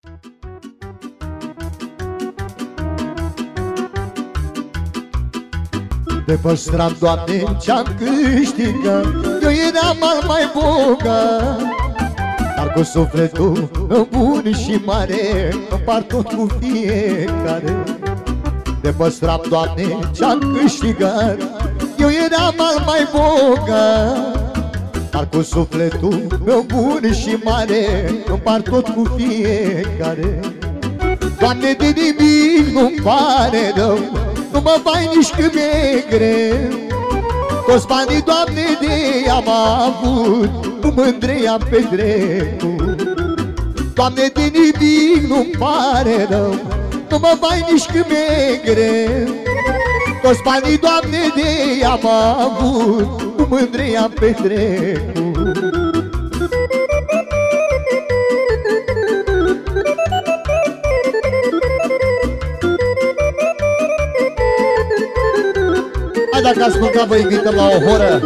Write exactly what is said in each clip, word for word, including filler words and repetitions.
De păstram, Doamne, ce-am câștigat, eu eram al mai bogat, dar cu sufletul bun și mare împart tot cu fiecare. De păstram, Doamne, ce-am câștigat, eu eram al mai bogat, dar cu sufletul meu bun și mare împart tot cu fiecare. Doamne, de nimic nu-mi pare rău, nu mă vai nici când e greu. Toți banii, Doamne, de am avut, cu mândre am petrecut. Doamne, de nimic nu-mi pare rău, nu mă vai nici când e greu. Toți banii, Doamne, de am avut, cu mândre am petrecut. Hai, dacă ați mâncat, vă invităm la o horă.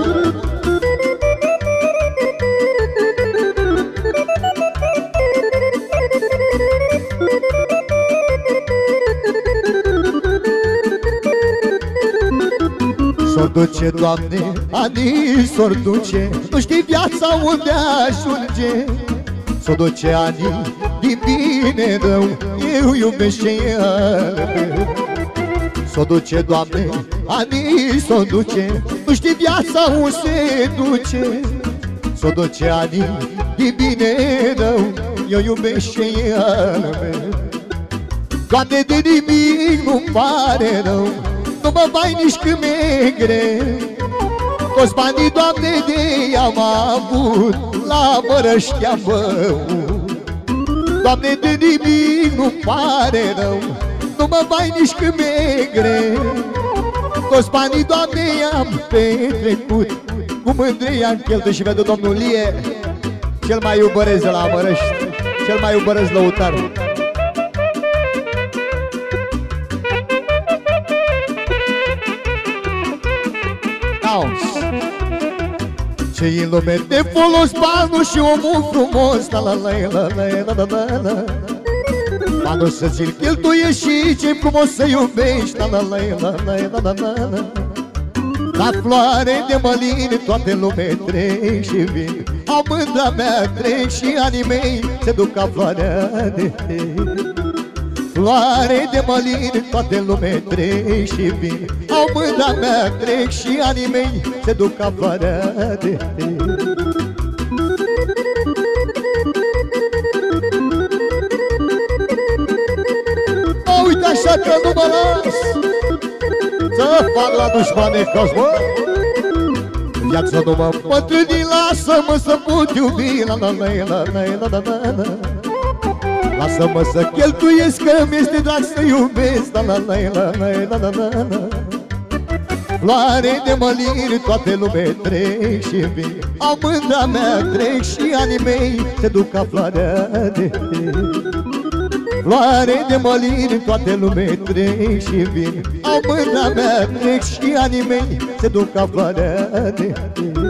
S-or duce, Doamne, anii s-or duce, nu știi viața unde ajunge. S-or duce anii din bine rău, eu iubesc ce iară. S-o duce, Doamne, anii s-o duce, nu știi viața unde se duce. S-o duce anii din bine rău, eu iubesc ce iară. Doamne, de nimic nu-mi pare rău, nu mă vai nici când mi-e greu. Toți banii, Doamne, de am avut, la Mărăști am băut. Doamne, de nimic nu-mi pare rău, nu mă vai nici când mi-e greu. Toți banii, Doamne, i-am petrecut, cu mândrie i-am cheltuit. Și pentru domnul Lie, cel mai iubăresc de la Mărăști, cel mai iubăresc lăutar. Ce-i în lume de folos banul și omul frumos, la la la la la la la la. Banul să ți-l cheltuiești și ce frumos să iubești, la la la la la la la la. La floare de mălin toate lume trec și vin, au mândra mea trec și anii mei se duc ca floarea de tei. Floare de mălin toate lume trec și vin, au mândra mea trec și anii mei se duc ca floarea de tei. Oh, uite așa că nu mă las să fac la dușmane cos, mă. Viața nu mă pătrâni, lasă-mă să pot iubi, la la la la la la la la. Lasă-mă să cheltuiesc, că mi-este drag să iubesc, la la la la la la la la. Floare de mălin toate lume trec și vin, au mândra mea trec și anii mei se duc ca floarea de tei. Floare de mălin toate lume trec și vin, au mândra mea trec și anii mei se duc ca floarea de tei.